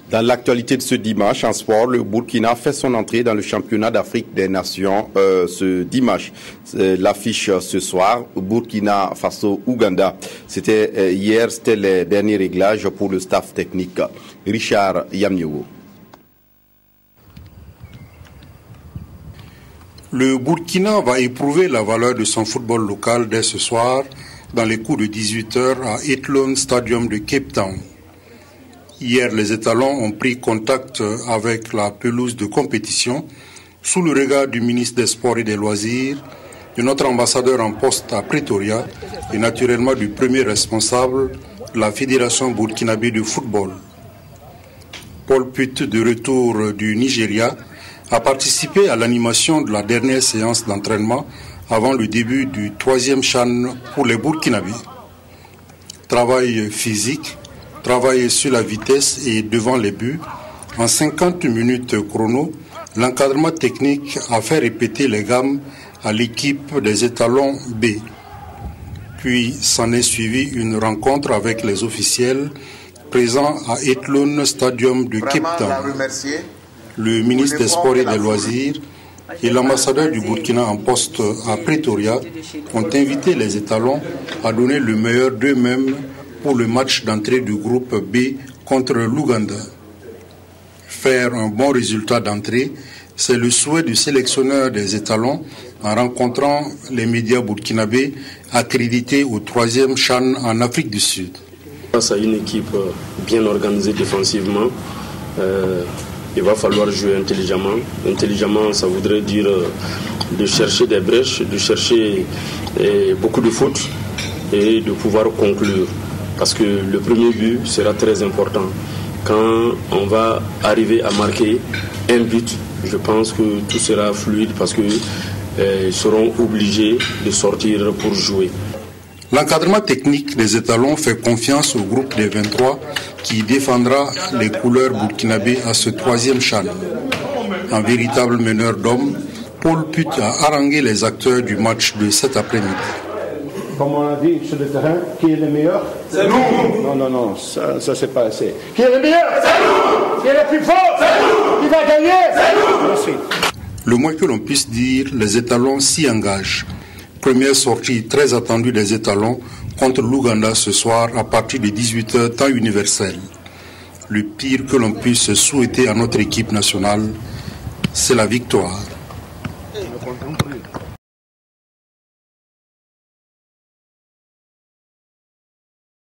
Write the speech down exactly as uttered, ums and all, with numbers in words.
Dans l'actualité de ce dimanche, en sport, le Burkina fait son entrée dans le championnat d'Afrique des Nations euh, ce dimanche. L'affiche ce soir, Burkina Faso-Ouganda. C'était euh, hier, c'était les derniers réglages pour le staff technique. Richard Yamniogo. Le Burkina va éprouver la valeur de son football local dès ce soir dans les coups de dix-huit heures à Ethlone Stadium de Cape Town. Hier, les étalons ont pris contact avec la pelouse de compétition sous le regard du ministre des Sports et des Loisirs, de notre ambassadeur en poste à Pretoria et naturellement du premier responsable de la Fédération burkinabé de football. Paul Putt, de retour du Nigeria, a participé à l'animation de la dernière séance d'entraînement avant le début du troisième CHAN pour les Burkinabés. Travail physique, travail sur la vitesse et devant les buts. En cinquante minutes chrono, l'encadrement technique a fait répéter les gammes à l'équipe des étalons B. Puis s'en est suivi une rencontre avec les officiels présents à Ethlone Stadium de Cape Town. Le ministre des Sports et des Loisirs et l'ambassadeur du Burkina en poste à Pretoria ont invité les étalons à donner le meilleur d'eux-mêmes pour le match d'entrée du groupe B contre l'Ouganda. Faire un bon résultat d'entrée, c'est le souhait du sélectionneur des étalons en rencontrant les médias burkinabés accrédités au troisième CHAN en Afrique du Sud. Face à une équipe bien organisée défensivement, euh, il va falloir jouer intelligemment. Intelligemment, ça voudrait dire de chercher des brèches, de chercher eh, beaucoup de fautes et de pouvoir conclure. Parce que le premier but sera très important. Quand on va arriver à marquer un but, je pense que tout sera fluide parce qu'ils eh, seront obligés de sortir pour jouer. L'encadrement technique des étalons fait confiance au groupe des vingt-trois qui défendra les couleurs burkinabées à ce troisième CHAN. Un véritable meneur d'hommes, Paul Putt a harangué les acteurs du match de cet après-midi. Comme on a dit sur le terrain, qui est le meilleur? C'est nous. Non, non, non, ça, ça c'est pas assez. Qui est le meilleur? C'est nous. Qui est le plus fort? C'est nous. Qui va gagner? C'est nous. Merci. Le moins que l'on puisse dire, les étalons s'y engagent. Première sortie très attendue des étalons contre l'Ouganda ce soir à partir de dix-huit heures temps universel. Le pire que l'on puisse souhaiter à notre équipe nationale, c'est la victoire.